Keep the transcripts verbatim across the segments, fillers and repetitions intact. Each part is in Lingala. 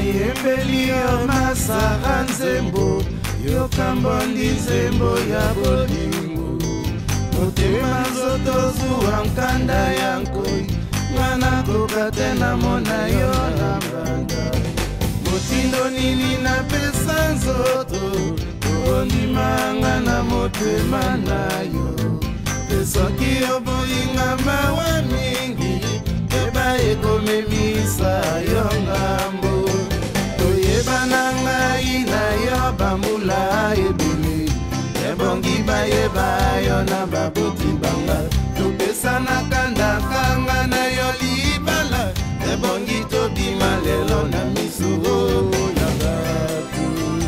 Nayembeli yo Massa nzembo yo kambondi nzembo ya bolingo motema zoto zuwa nkanda yankoi mwana kokate na mona yo na mbanda motindo nini na pesa nzoto ondimanga na motema na yo pesoki yo bolinga mawa mingi eba ekomemisa yo ngambo toyebana ngai na yo bambula ebele ebongi bayeba yo na baboti banga topesana kanda kanga na yo libala ebongi tobima lelo na misuro ya batu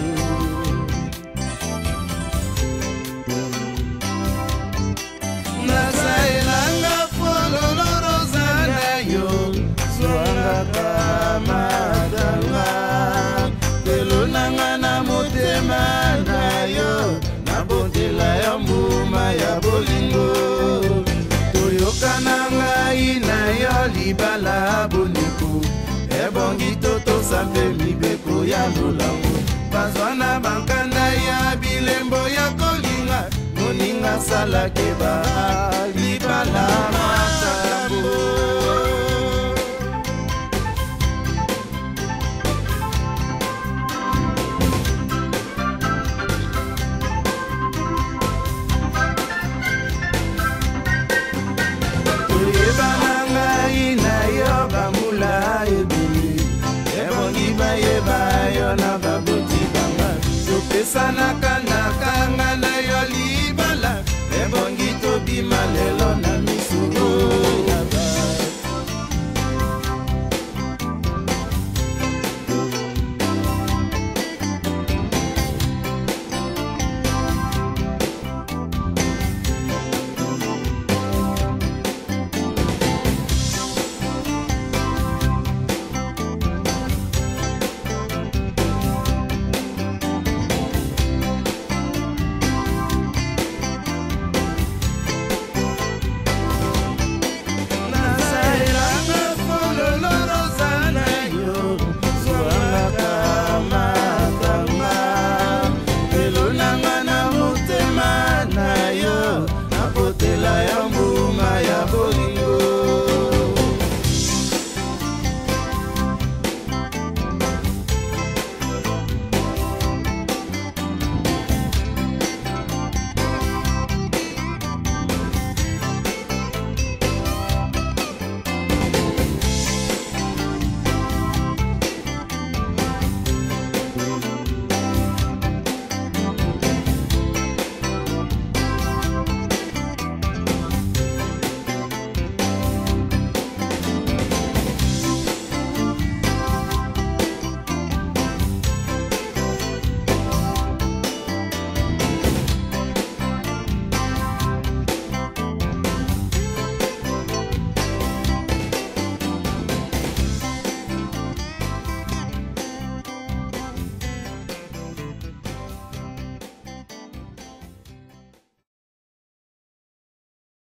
nazaelanga fololoroza na yo zwanga kamatanga telo nanga na motema na yo nabondela ya mbuma ya bolingo toyokana ngai na yo libala boniko ebongi totosa mpe mibeko ya lolango bazwana bankanda ya bilembo ya kolinga moninga salakeba libala matambo